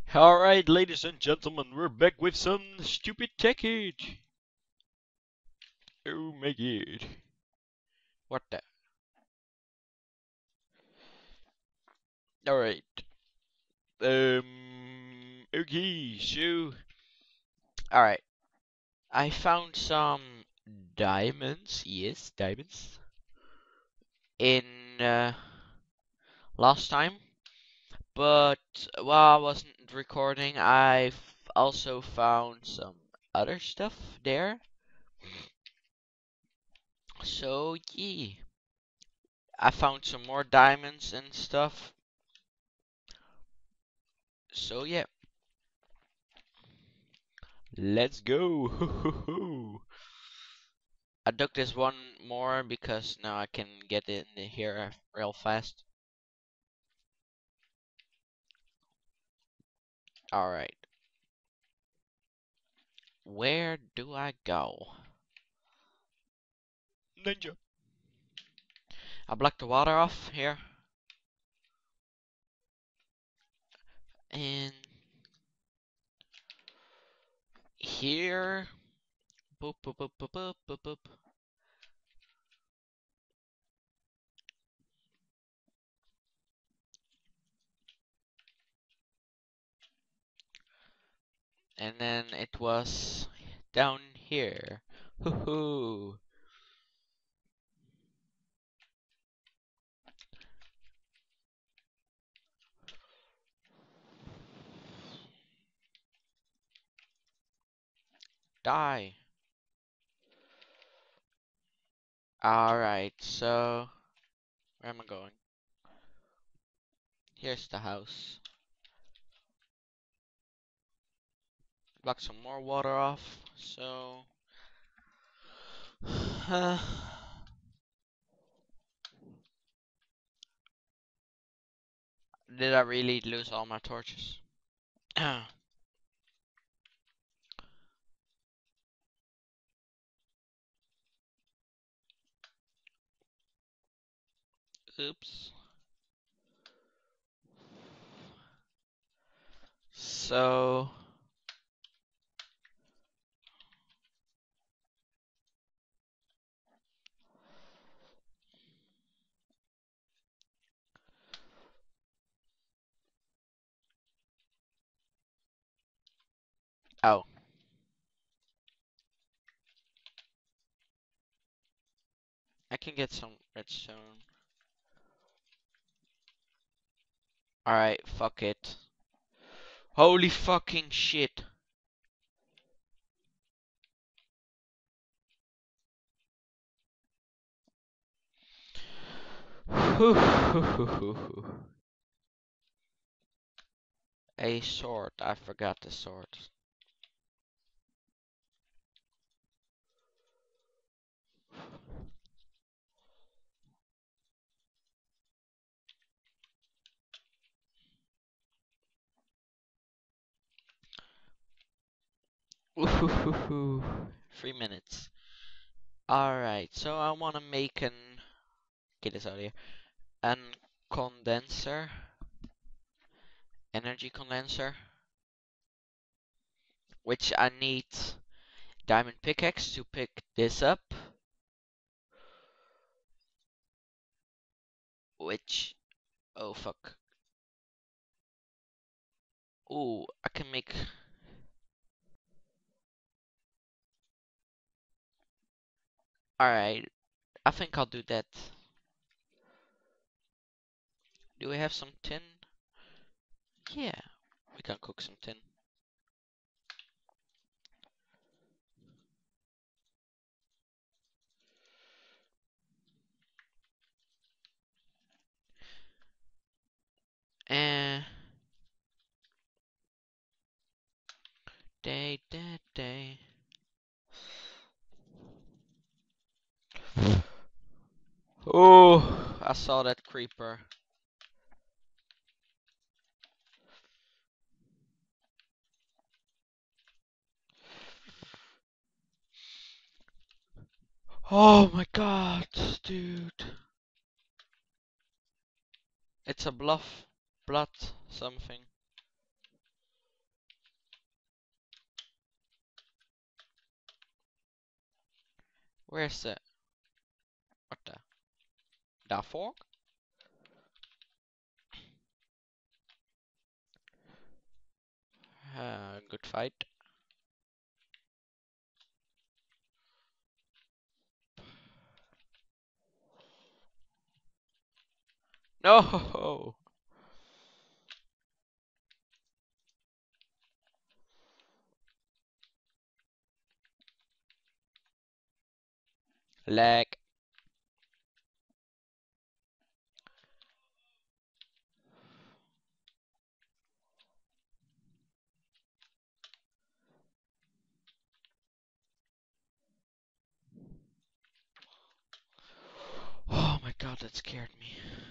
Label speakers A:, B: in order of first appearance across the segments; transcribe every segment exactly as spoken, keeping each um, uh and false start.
A: Alright, ladies and gentlemen, we're back with some stupid Tekkit. Oh my god. What the? Alright. Um, okay, so. Alright. I found some diamonds. Yes, diamonds. In, uh, last time. But while I wasn't recording, I also found some other stuff there. So, yeah. I found some more diamonds and stuff. So, yeah. Let's go. I dug this one more because now I can get it in here real fast. Alright. Where do I go? Ninja. I blocked the water off here. And here. Boop, boop, boop, boop, boop, boop, boop. And then it was down here. Hoo hoo. Die. Alright, so where am I going? Here's the house. Block some more water off, so uh, did I really lose all my torches? Oops. So oh. I can get some redstone. Alright, fuck it. Holy fucking shit. A sword. I forgot the sword. Three minutes. Alright, so I wanna make an get this out of here. An condenser. Energy condenser. Which I need diamond pickaxe to pick this up. Which oh fuck. Ooh, I can make alright. I think I'll do that. Do we have some tin? Yeah, we can cook some tin. And day, day, day. Oh, I saw that creeper. Oh my god, dude. It's a bluff, blood, something. Where's the... What the... The fork? Uh, good fight. No! Lag. Oh my god, that scared me.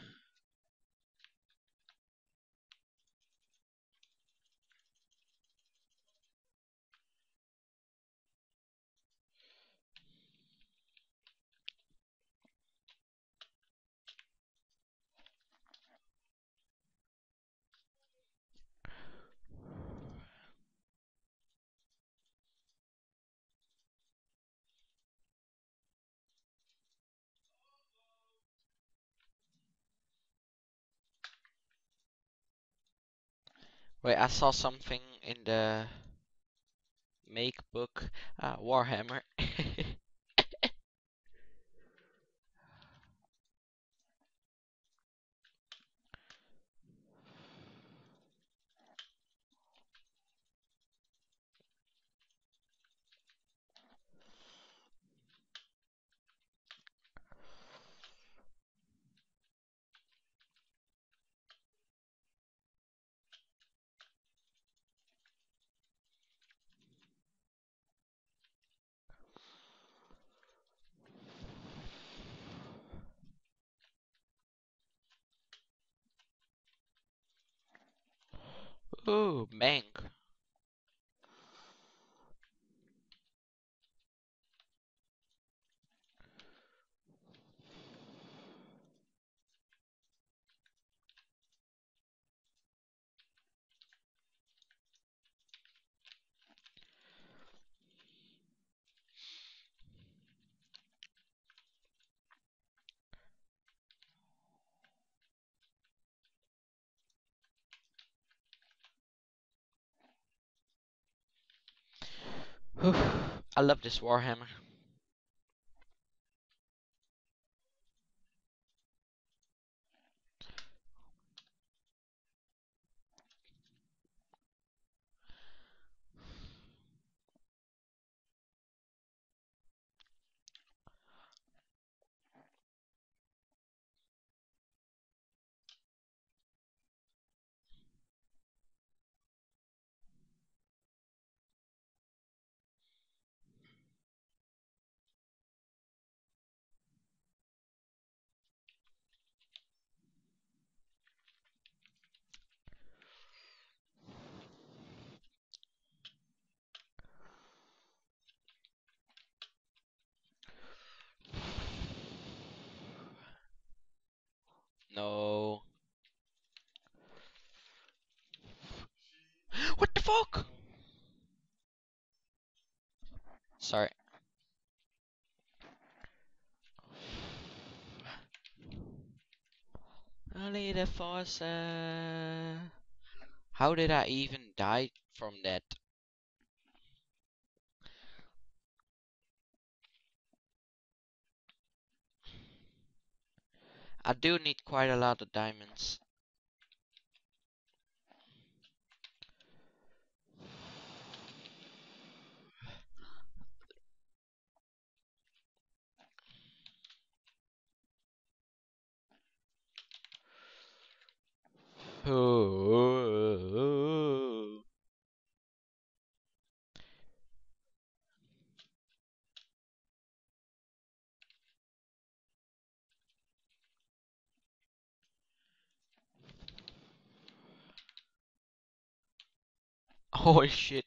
A: Wait, I saw something in the make book. Ah, Warhammer. Ooh, bank. Whew. I love this Warhammer. No. What the fuck? Sorry. Only the force. uh, How did I even die from that? I do need quite a lot of diamonds. Oh, holy shit.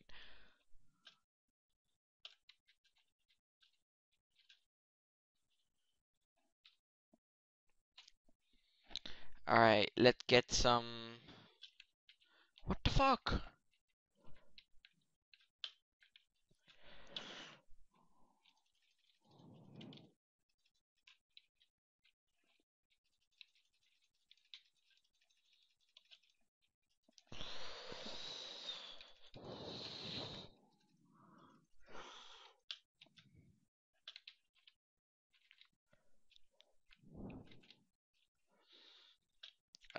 A: Alright, let's get some... What the fuck?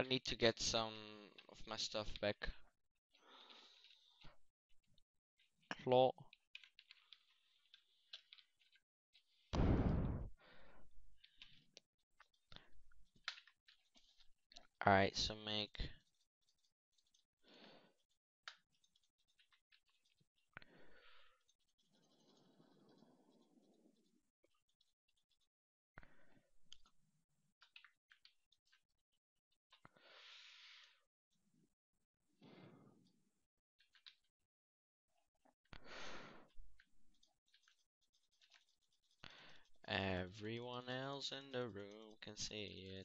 A: need to get some of my stuff back. Claw. Alright, so make everyone else in the room can see it.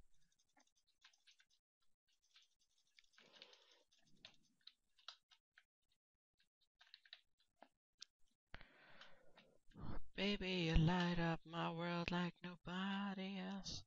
A: Baby, you light up my world like nobody else.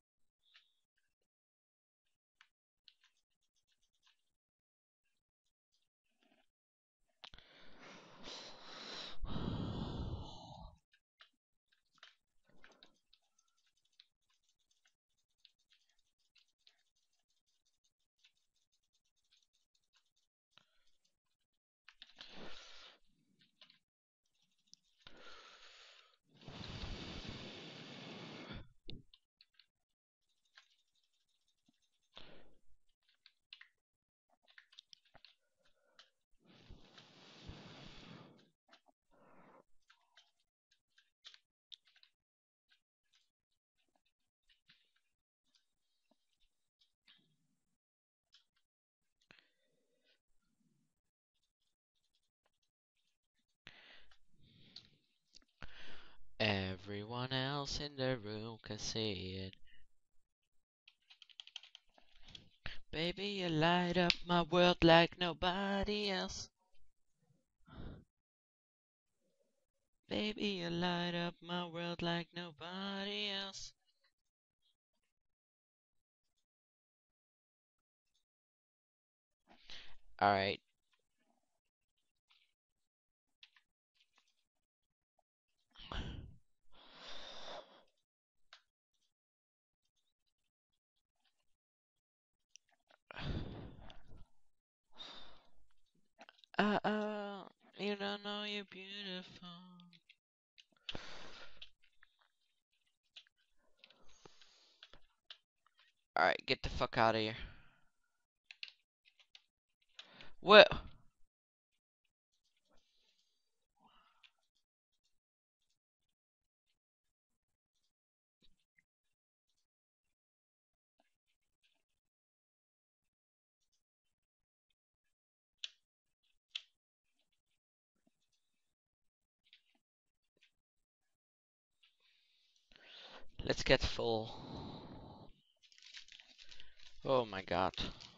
A: Everyone else in the room can see it. Baby, you light up my world like nobody else. Baby, you light up my world like nobody else. Alright. Uh oh, you don't know you're beautiful. Alright, get the fuck out of here. What? Let's get full. Oh my god.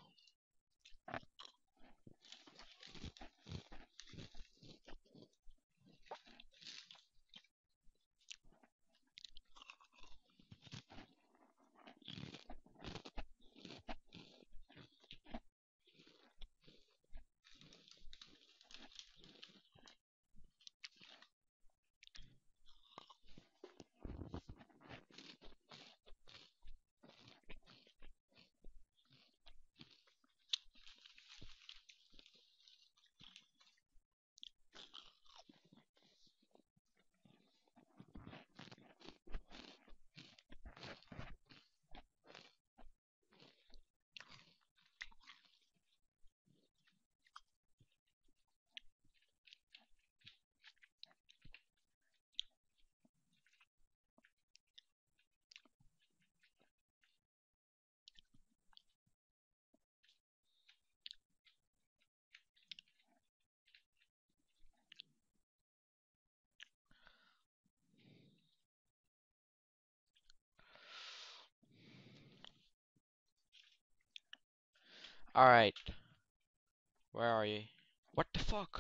A: Alright. Where are you? What the fuck?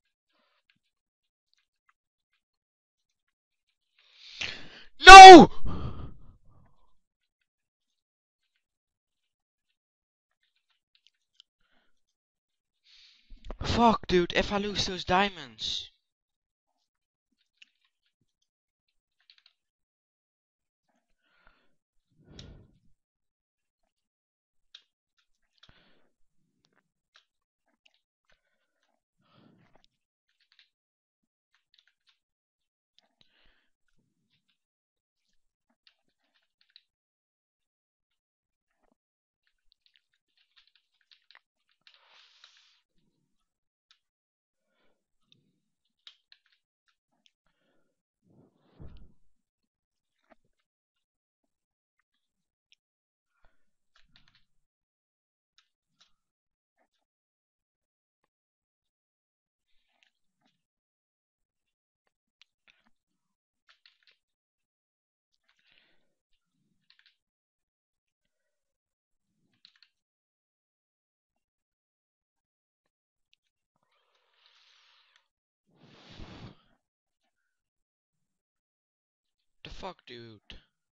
A: No! Fuck, dude, if I lose those diamonds. fuck, dude?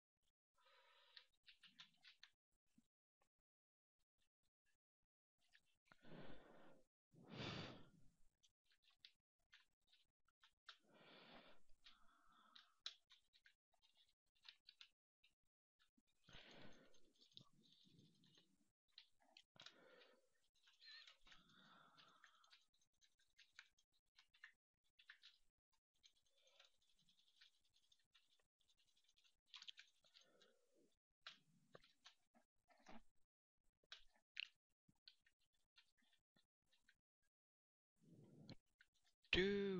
A: Dude.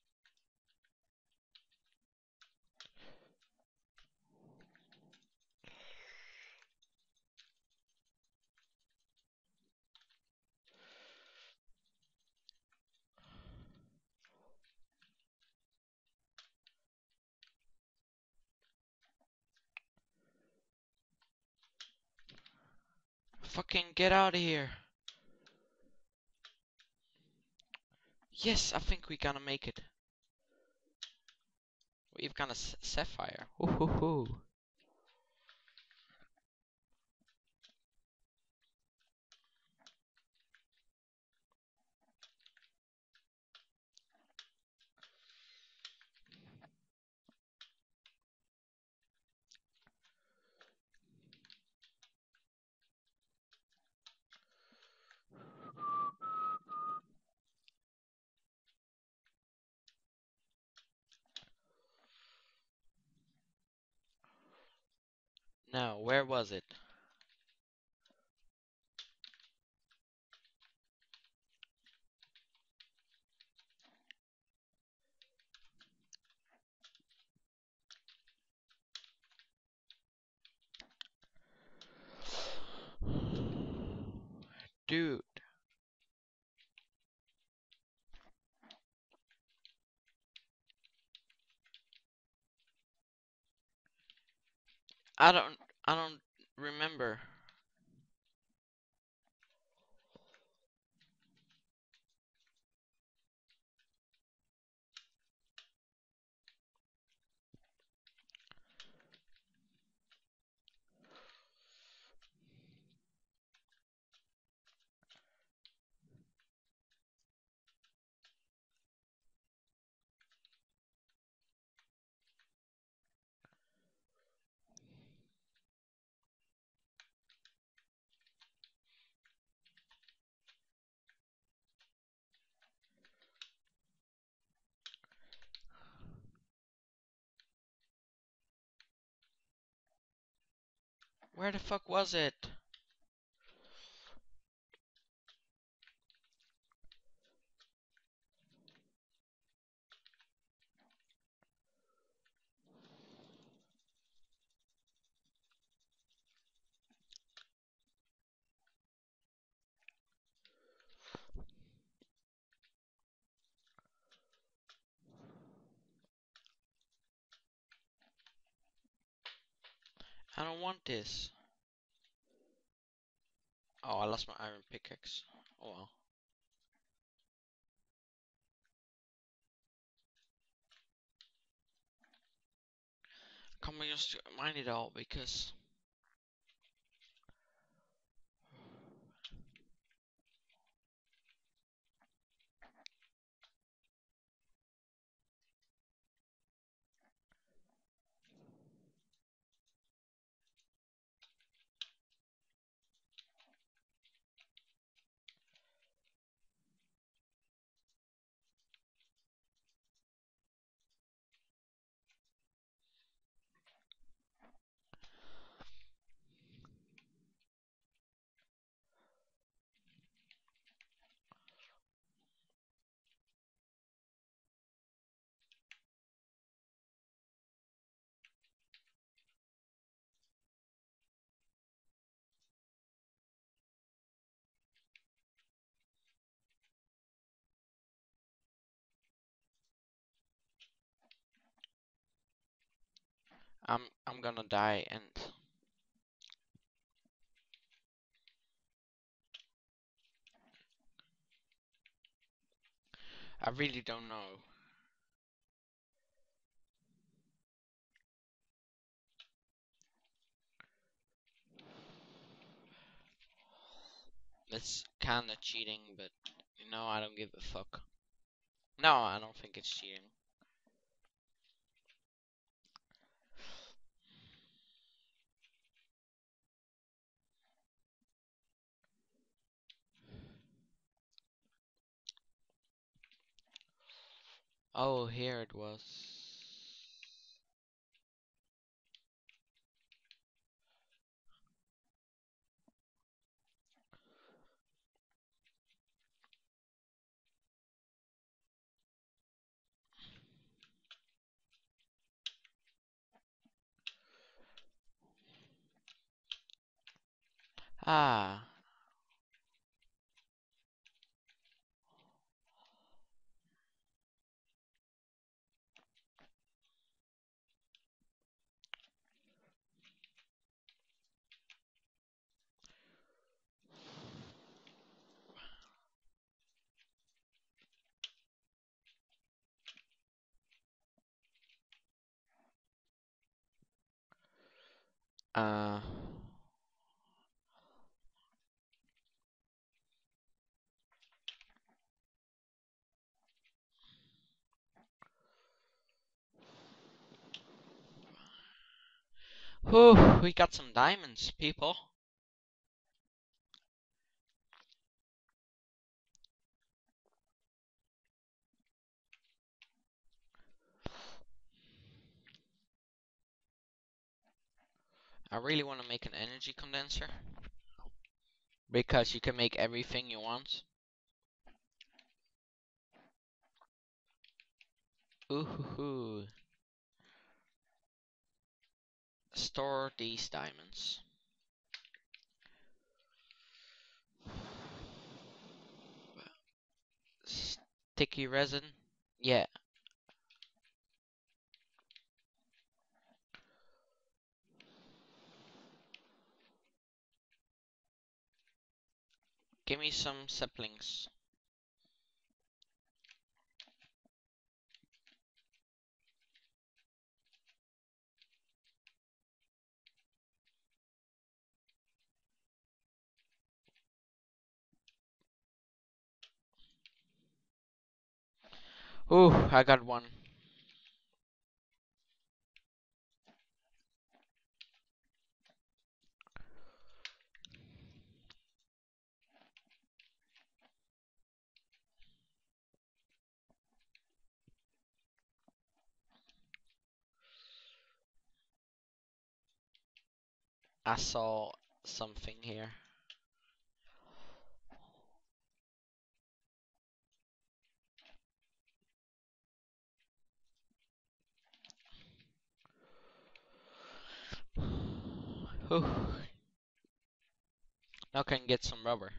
A: Fucking get out of here. Yes, I think we're gonna make it. We've got a s sapphire. Hoo hoo hoo. Now, where was it? Dude. I don't I don't remember. Where the fuck was it? I don't want this. Oh, I lost my iron pickaxe. Oh well. Come on, just mine it all because I'm I'm gonna die and I really don't know. It's kinda cheating, but you know, I don't give a fuck. No, I don't think it's cheating. Oh, here it was. Ah. Uh. Whew, we got some diamonds, people. I really want to make an energy condenser. Because you can make everything you want. Ooh hoo hoo. Store these diamonds. Sticky resin? Yeah. Give me some saplings. Ooh, I got one. I saw something here. Ooh. Now I can get some rubber.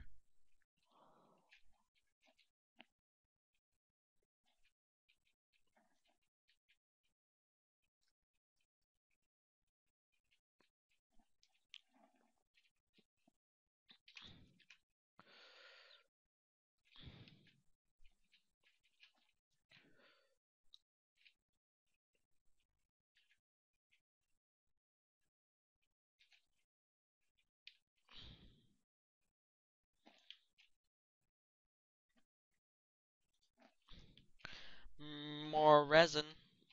A: More resin.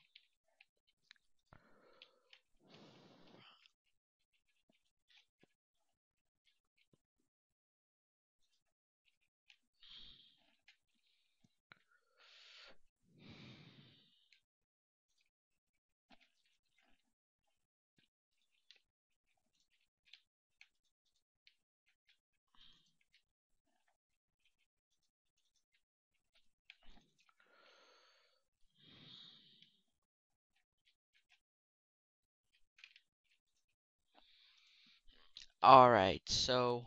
A: Alright, so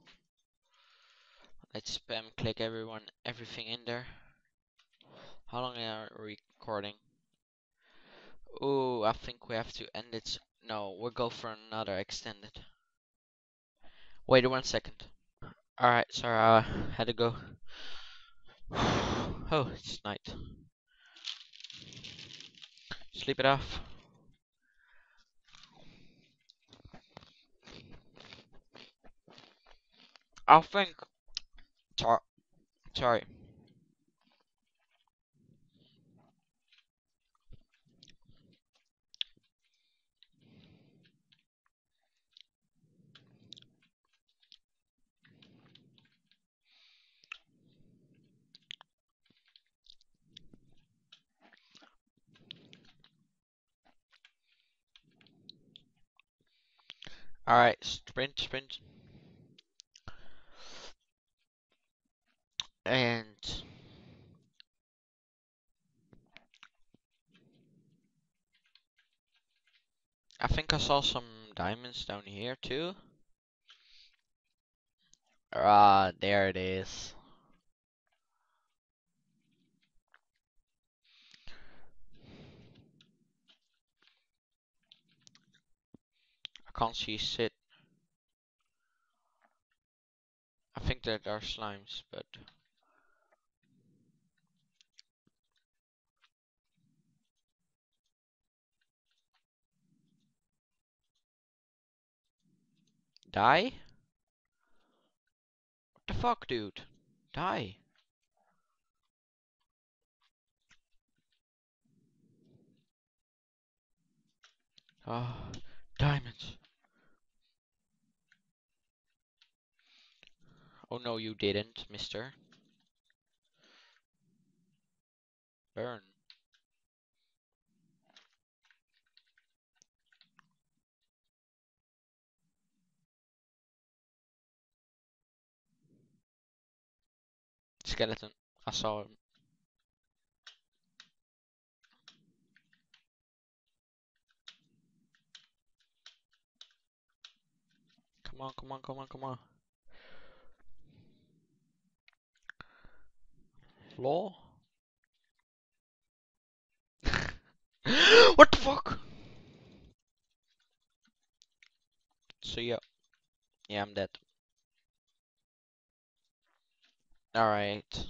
A: let's spam click everyone everything in there. How long are we recording? Ooh, I think we have to end it. No, we'll go for another extended. Wait one second. Alright, sorry, I had to go. Oh, it's night. Sleep it off. I think Tar sorry. Alright, sprint, sprint. And I think I saw some diamonds down here too. Ah, there it is. I can't see shit. I think that are slimes, but die? What the fuck, dude? Die. Ah, diamonds. Oh no, you didn't, mister. Burn. Skeleton. I saw him. Come on, come on, come on, come on. Law? What the fuck? So yeah. Yeah, I'm dead. Alright.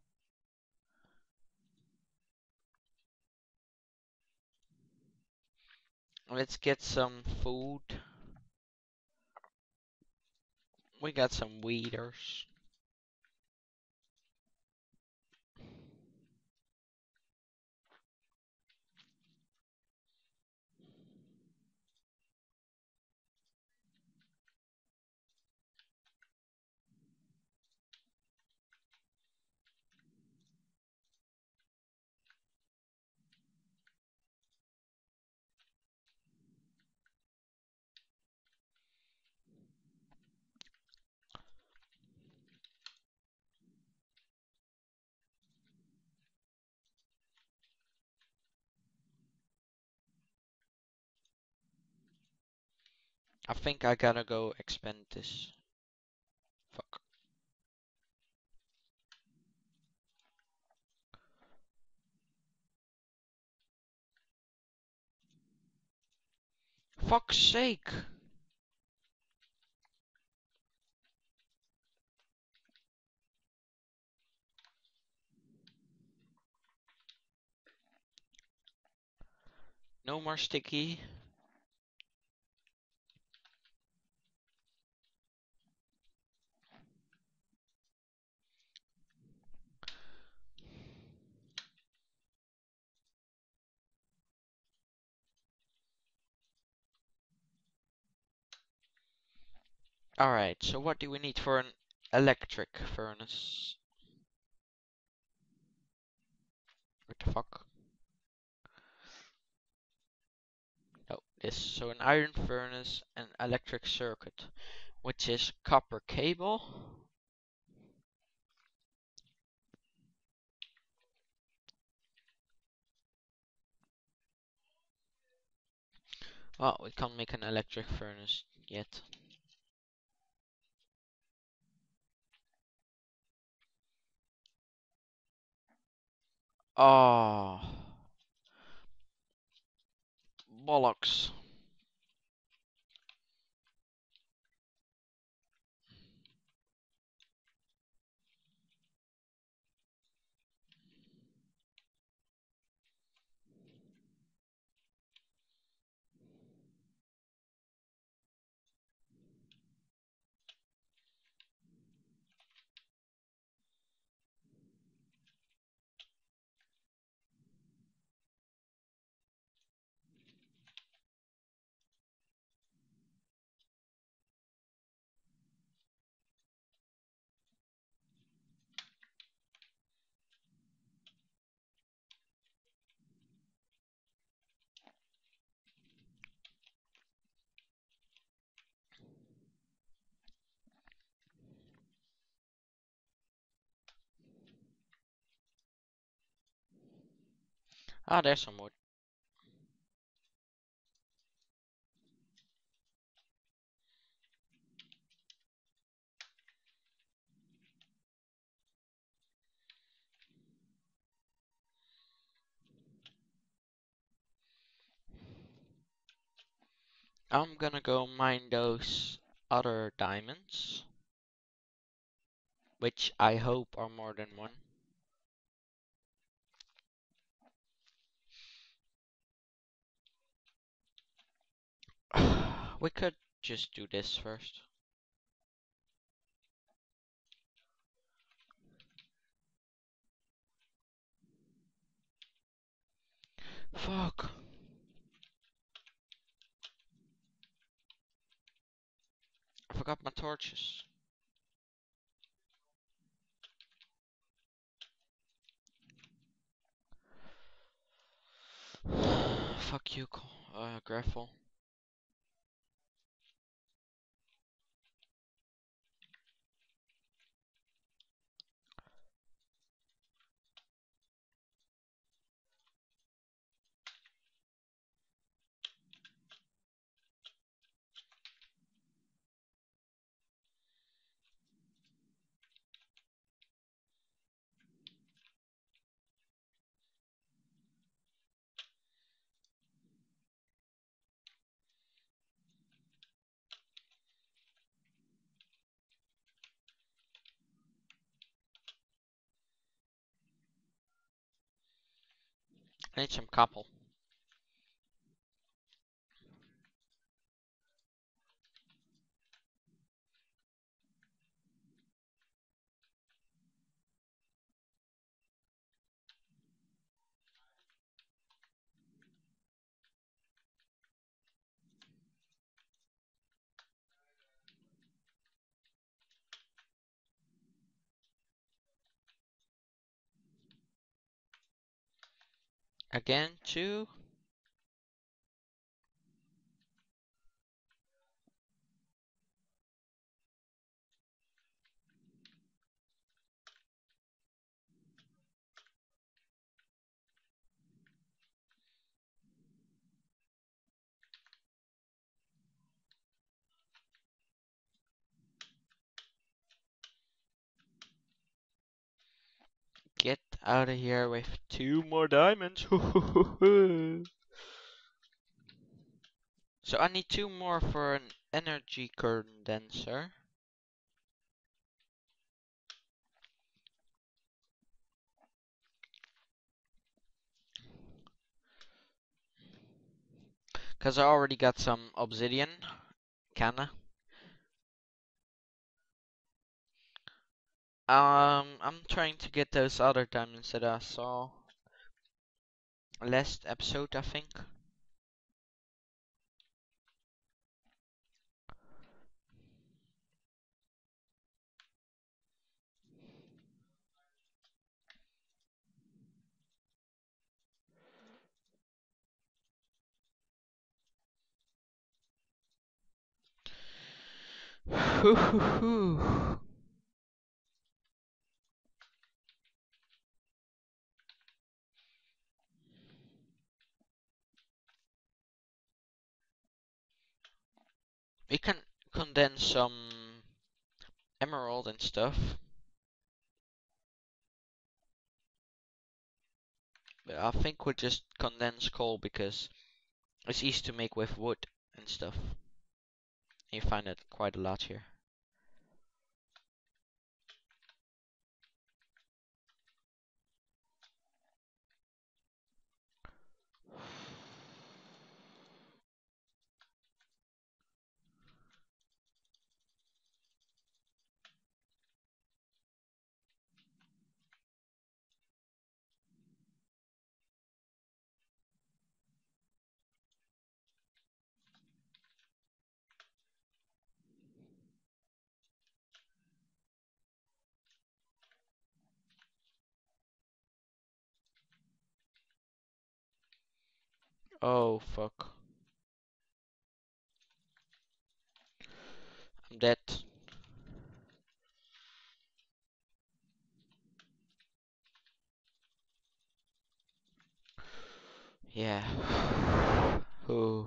A: Let's get some food. We got some weeders. I think I gotta go expand this. Fuck. Fuck's sake. No more sticky. Alright, so what do we need for an electric furnace? What the fuck? No, this. So an iron furnace and electric circuit, which is copper cable. Well, we can't make an electric furnace yet. Oh, bollocks. Ah, there's some wood. I'm gonna go mine those other diamonds, which I hope are more than one. We could just do this first. Fuck. I forgot my torches. Fuck you, uh, Graffle. I need some copper. Again, two. Get out of here with two more diamonds. So I need two more for an energy condenser. Cause I already got some obsidian, kinda. Um, I'm trying to get those other diamonds that I saw last episode, I think. We can condense some emerald and stuff. But I think we'll just condense coal because it's easy to make with wood and stuff. You find it quite a lot here. Oh fuck. I'm dead. Yeah. Ooh.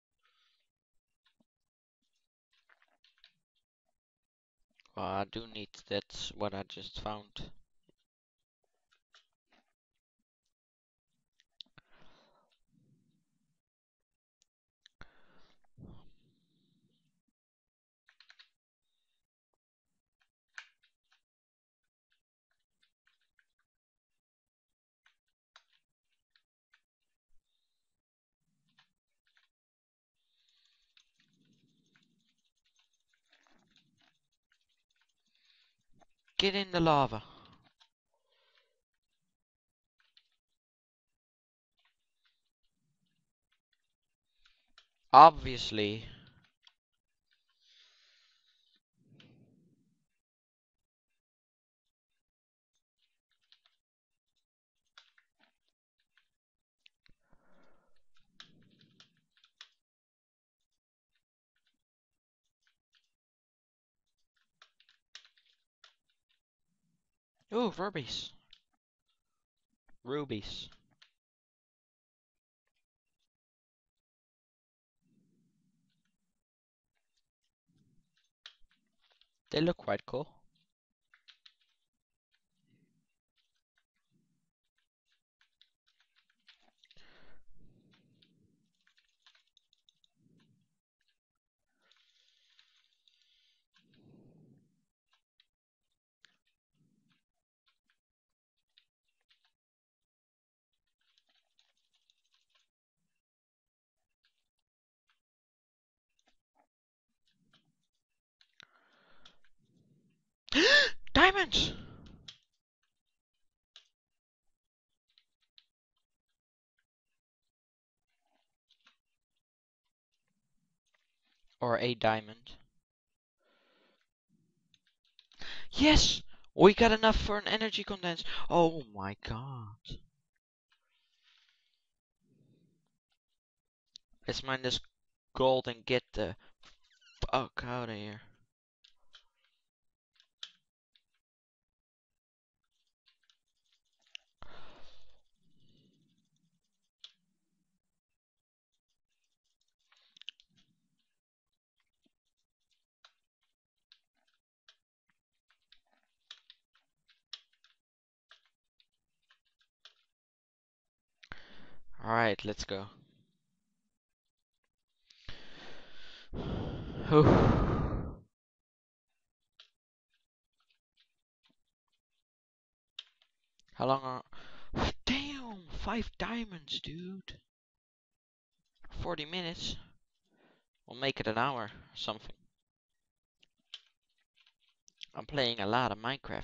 A: Well, I do need, that's what I just found. Get in the lava. Obviously. Ooh, rubies. Rubies. They look quite cool. Diamonds! Or a diamond. Yes! We got enough for an energy condense. Oh my god. Let's mine this gold and get the fuck out of here. Alright, let's go. How long are... Damn! Five diamonds, dude. forty minutes. We'll make it an hour or something. I'm playing a lot of Minecraft.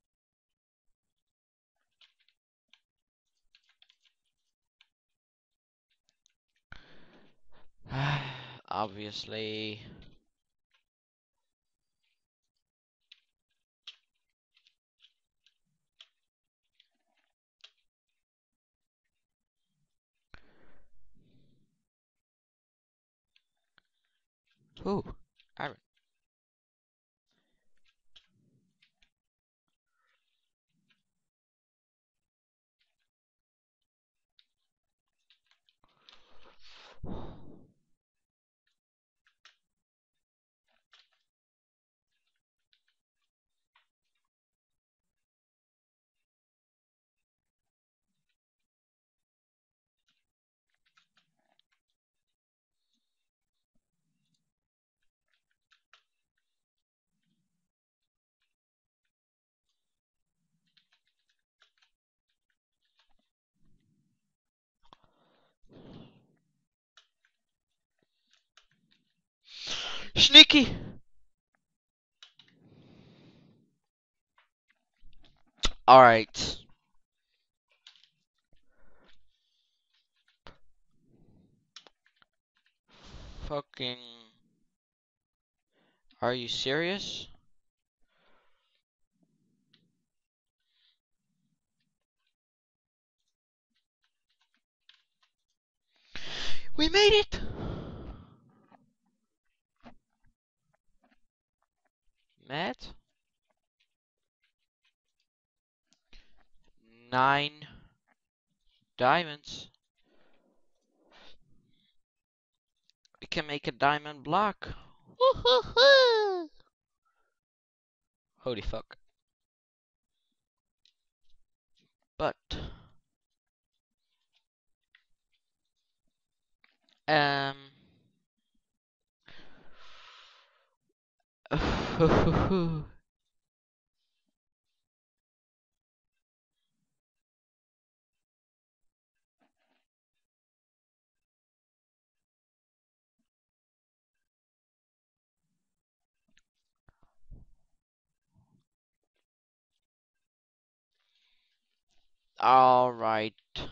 A: Obviously. Ooh, iron. Sneaky! Alright. Fucking... Are you serious? We made it! Matt? Nine diamonds. can make a diamond block. Holy fuck. But um all right.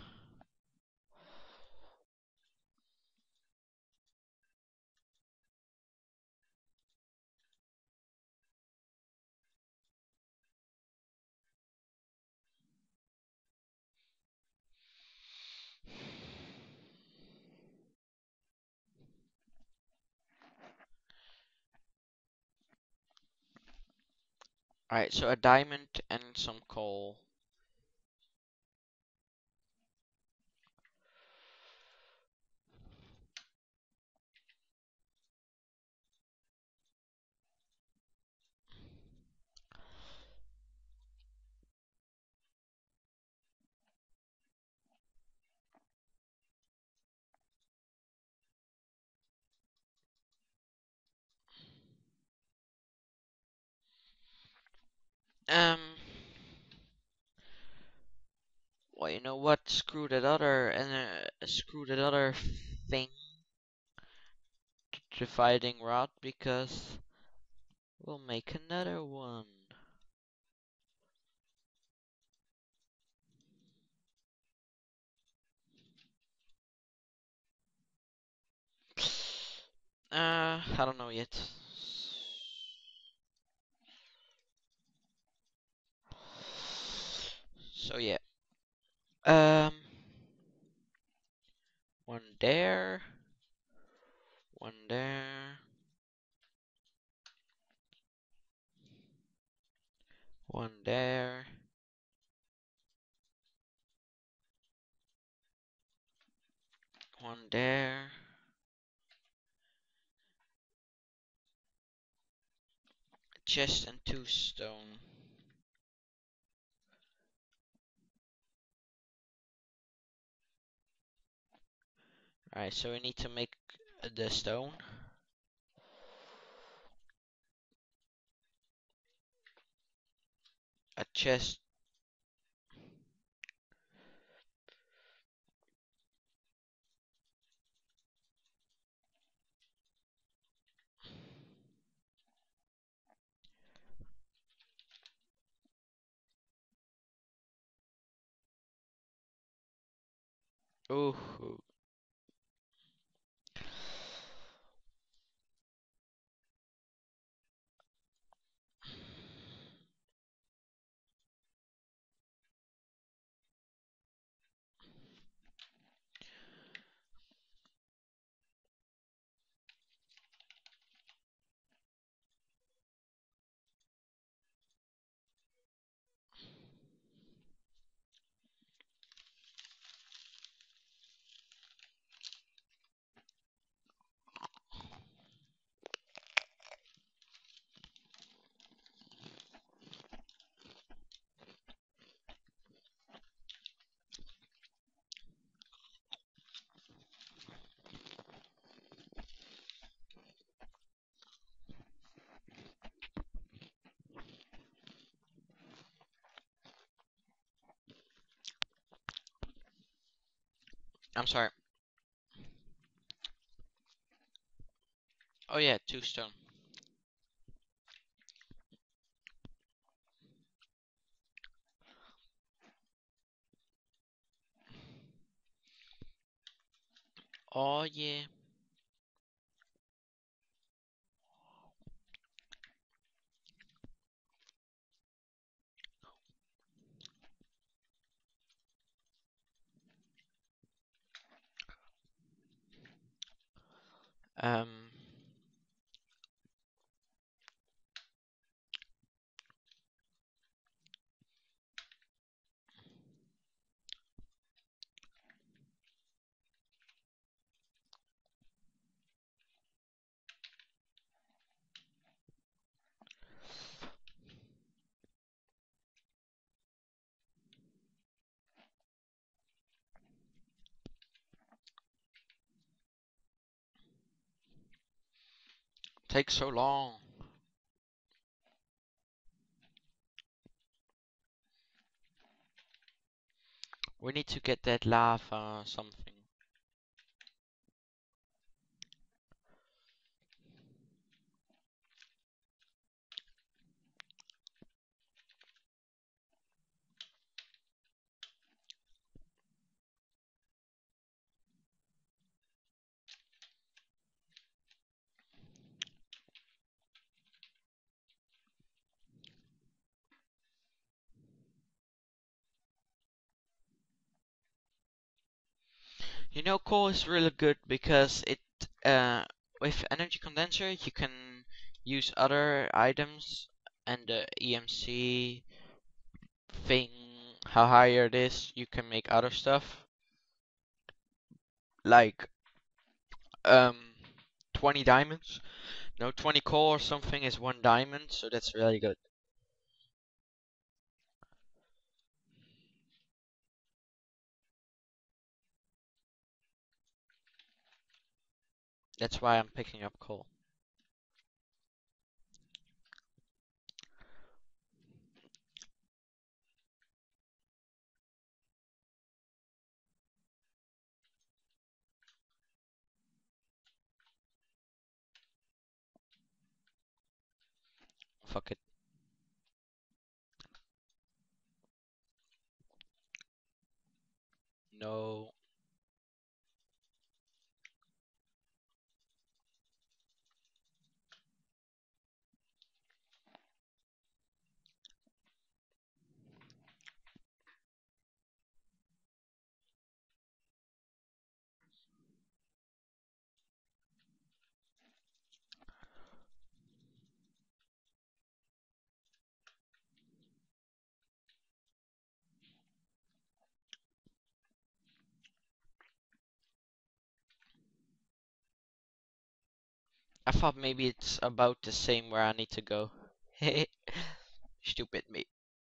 A: Alright, so a diamond and some coal. Um, well, you know what? Screw that other and uh, screw that other thing, dividing rod, because we'll make another one. Uh, I don't know yet. So yeah. Um, one there, one there, one there, one there. Chest and two stone. Alright, so we need to make the stone. A chest. Ooh. I'm sorry. Oh yeah, two stone. Oh yeah. Um. takes so long? We need to get that lava something. You know, coal is really good because it, uh, with energy condenser, you can use other items, and the E M C thing, how higher it is, you can make other stuff like um twenty diamonds. No, twenty coal or something is one diamond, so that's really good. That's why I'm picking up coal. Fuck it. No. I thought maybe it's about the same where I need to go. Stupid me.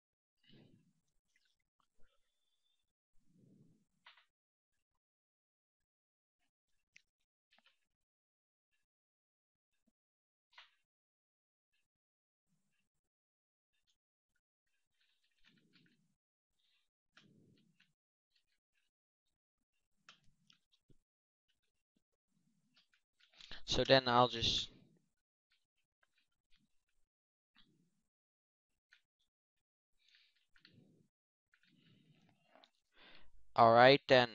A: So then I'll just... Alright then.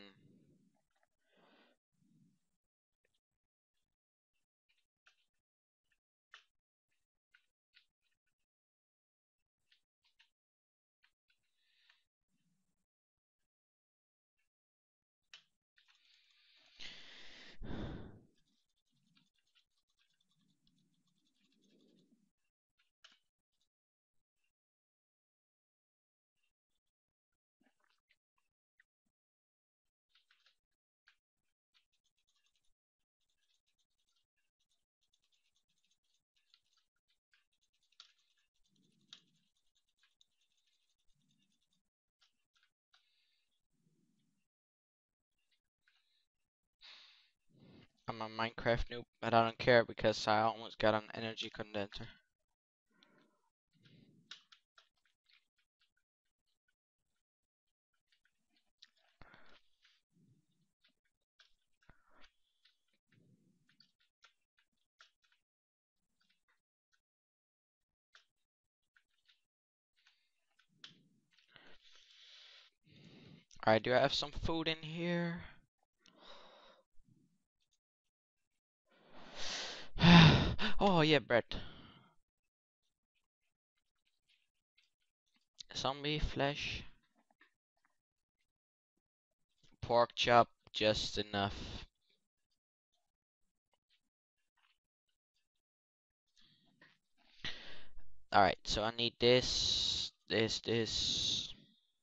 A: I'm a Minecraft noob, but I don't care because I almost got an energy condenser. Alright, do I have some food in here? Oh yeah, bread. Zombie flesh. Pork chop, just enough. Alright, so I need this, this, this.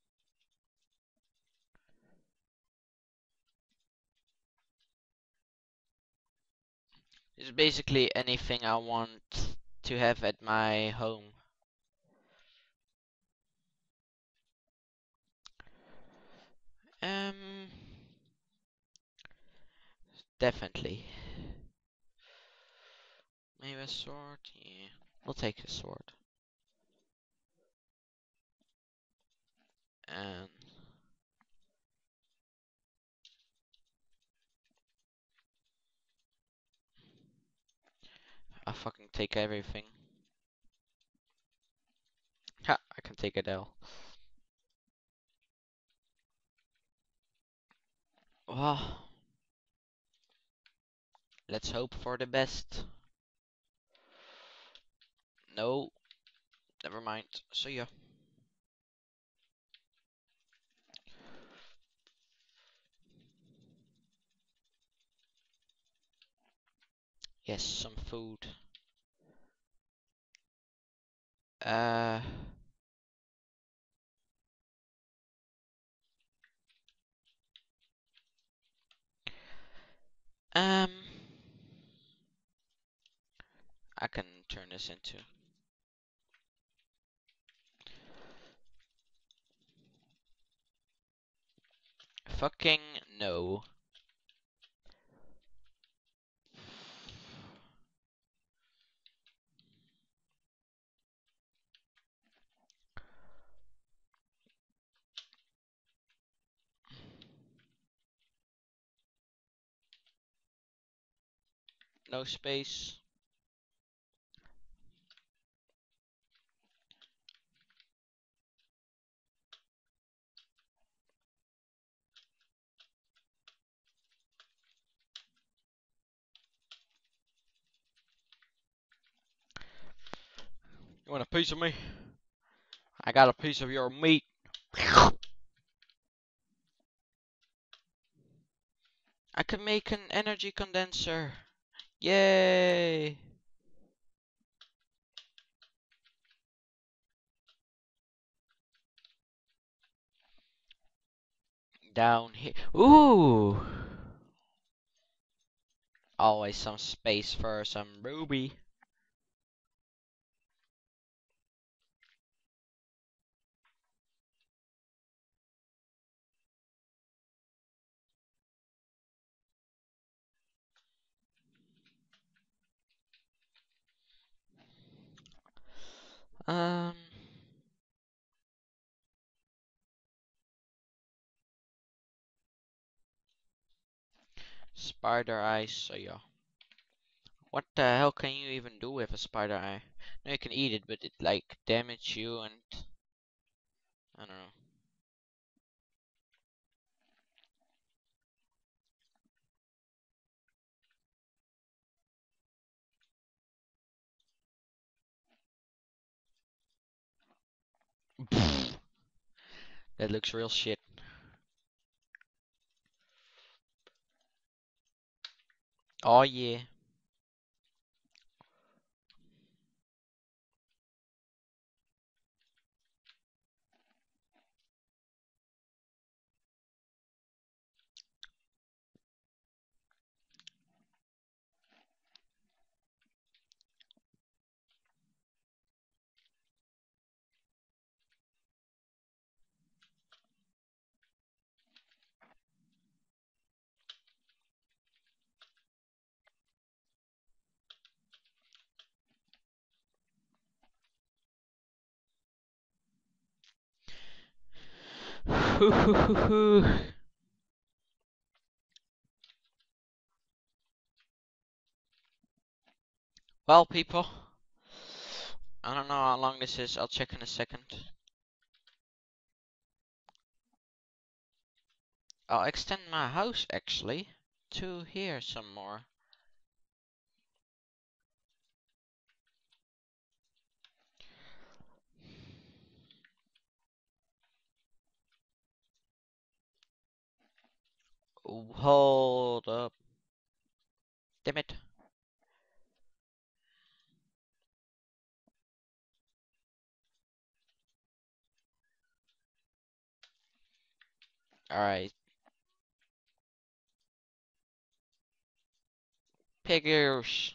A: It's basically anything I want to have at my home. Um, Definitely. Maybe you a sword? Yeah. We'll take a sword. And I'll fucking take everything. Ha! I can take it L. Wow. Let's hope for the best. No. Never mind. So yeah. Yes, some food. Uh. Um. I can turn this into. Fucking no. No space. You want a piece of me? I got a piece of your meat. I can make an energy condenser. Yay! Down here. Ooh! Always some space for some ruby. Um. Spider eyes, so yeah. What the hell can you even do with a spider eye? No, you can eat it, but it like damage you and I don't know. That looks real shit. Oh yeah. Well, people, I don't know how long this is. I'll check in a second. I'll extend my house actually to here some more. Hold up. Damn it. Alright. Piggers.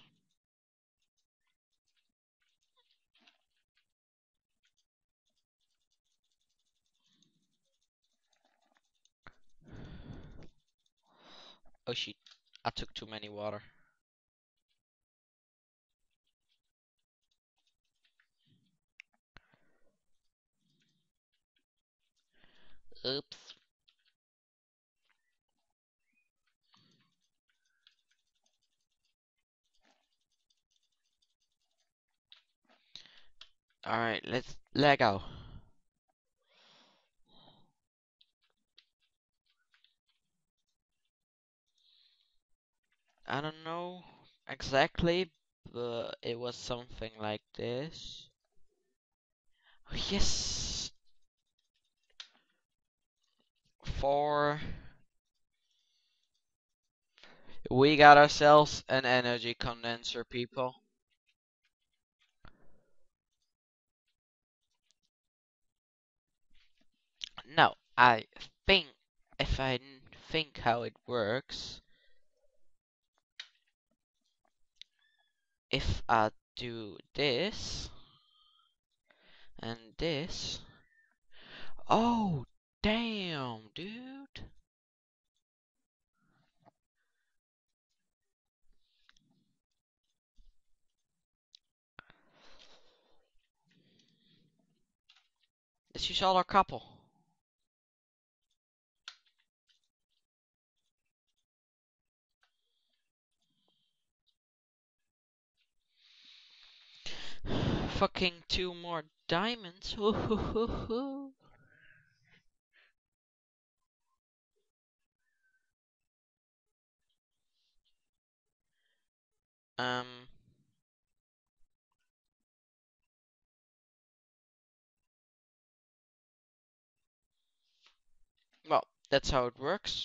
A: Oh shit. I took too many water. Oops. Alright, let's Lego. I don't know exactly, but it was something like this. Yes! Four. We got ourselves an energy condenser, people. Now, I think if I think how it works, if I do this and this. Oh, damn, dude. Let's use all our couple. Fucking two more diamonds. um. Well, that's how it works.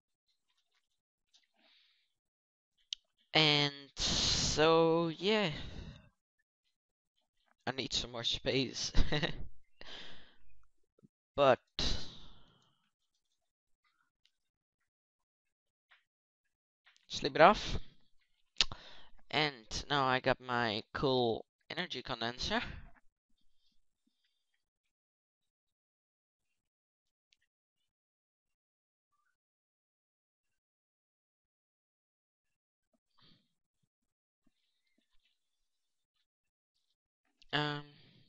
A: And so, yeah. I need some more space. But sleep it off. And now I got my cool energy condenser. Um,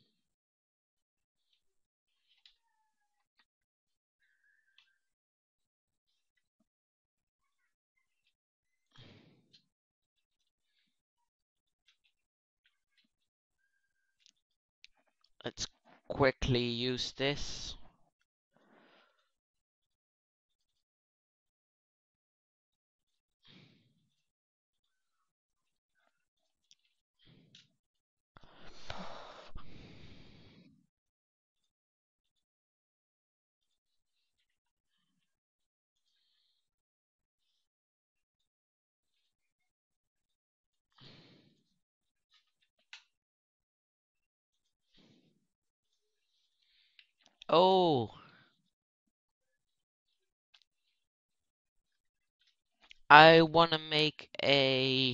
A: let's quickly use this. Oh, I wanna make a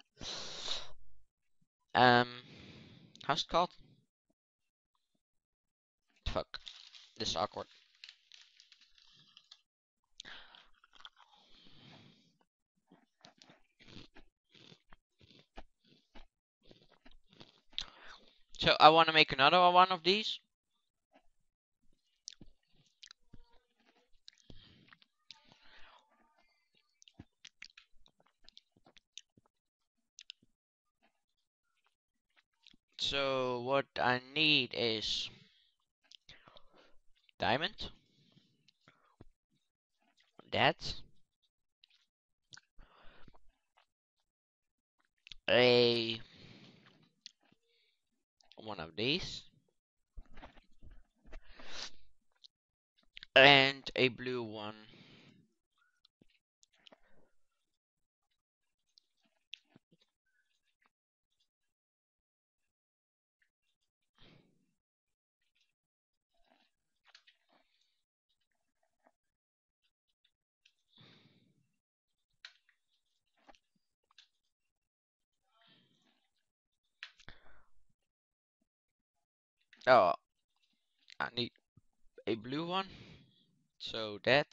A: um, how's it called? Fuck, this is awkward. So I wanna make another one of these. So what I need is diamond. That's a one of these and a blue one. Oh, I need a blue one. So that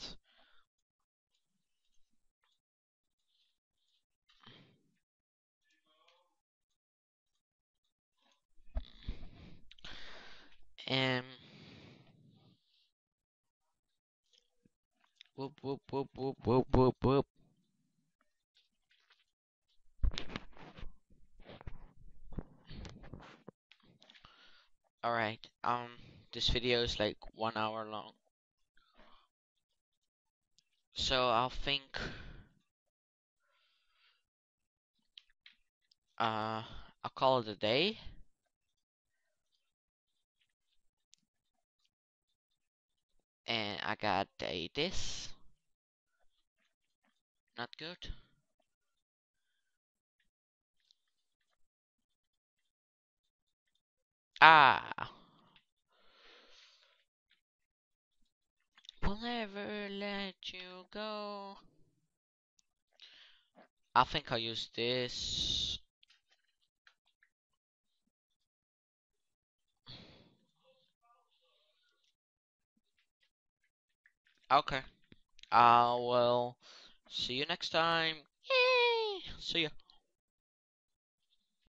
A: and Whoop whoop whoop whoop whoop whoop whoop. Alright, um, this video is like one hour long. So I'll think, uh, I'll call it a day. And I got a this. Not good. Ah, will never let you go. I think I'll use this. Okay. I will see you next time. Yay! See ya.